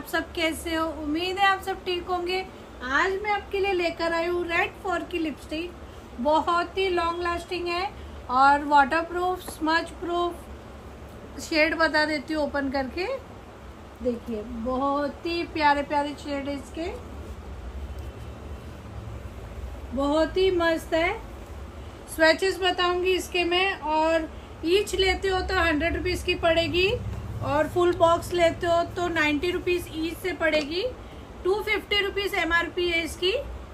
आप सब कैसे हो? उम्मीद है आप सब ठीक होंगे। आज मैं आपके लिए लेकर आई हूँ रेड 4 की लिपस्टिक। बहुत ही लॉन्ग लास्टिंग है और वाटरप्रूफ, स्मज प्रूफ। शेड बता देती हूँ ओपन करके, देखिए बहुत ही प्यारे प्यारे शेड है इसके, बहुत ही मस्त है। स्वेचेस बताऊंगी इसके मैं, और ईच लेते हो तो 100 रुपीज़ की पड़ेगी और फुल बॉक्स लेते हो तो 90 रुपीज़ ईच से पड़ेगी। 250 रुपीज़ MRP है इसकी।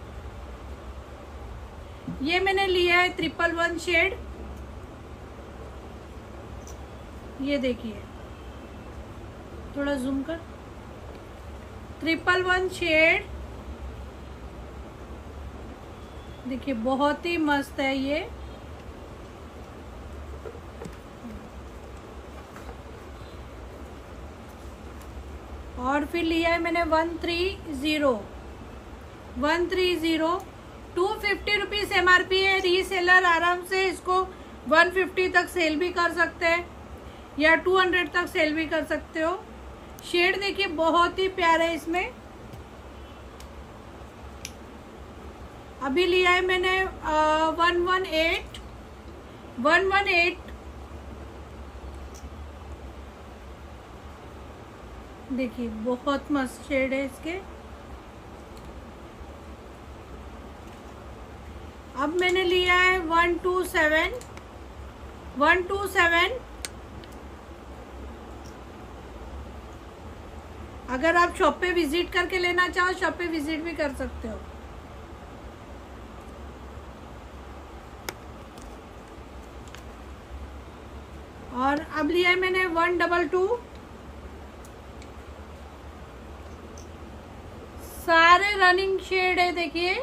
ये मैंने लिया है 111 शेड। ये देखिए, थोड़ा जूम कर, 111 शेड देखिए, बहुत ही मस्त है ये। और फिर लिया है मैंने 130 250 रुपीज़ MRP है। रीसेलर आराम से इसको 150 तक सेल भी कर सकते हैं या 200 तक सेल भी कर सकते हो। शेड देखिए बहुत ही प्यारा है इसमें। अभी लिया है मैंने 118 देखिए, बहुत मस्त शेड है इसके। अब मैंने लिया है 127। अगर आप शॉप पे विजिट करके लेना चाहो, शॉप पे विजिट भी कर सकते हो। और अब लिया है मैंने 122। सारे रनिंग शेड है देखिए।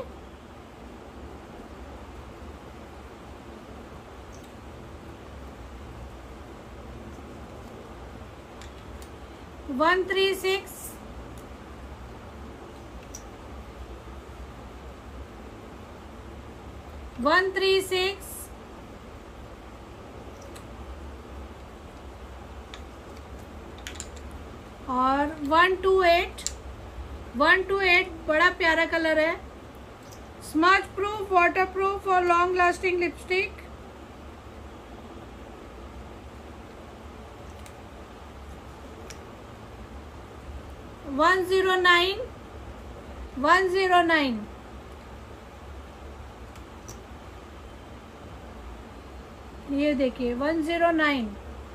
वन 136 136 और 128 बड़ा प्यारा कलर है। स्मज प्रूफ, वाटर प्रूफ और long lasting lipstick. One zero nine ये देखिए 109।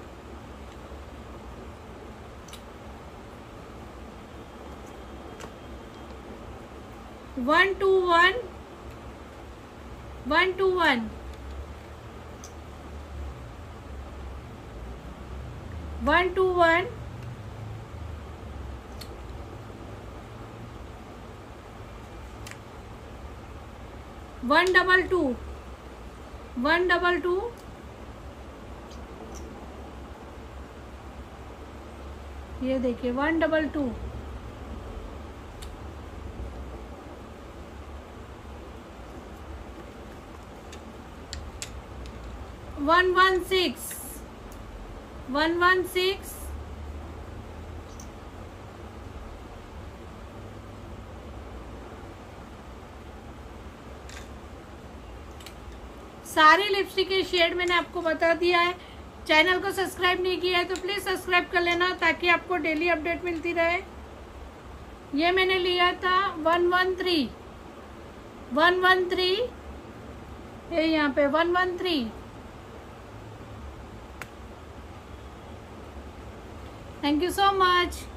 वन टू वन 121 122 ये देखिए 122 116 सारी लिपस्टिक के शेड मैंने आपको बता दिया है। चैनल को सब्सक्राइब नहीं किया है तो प्लीज सब्सक्राइब कर लेना ताकि आपको डेली अपडेट मिलती रहे। ये मैंने लिया था 113 ये यहाँ पे 113। Thank you so much.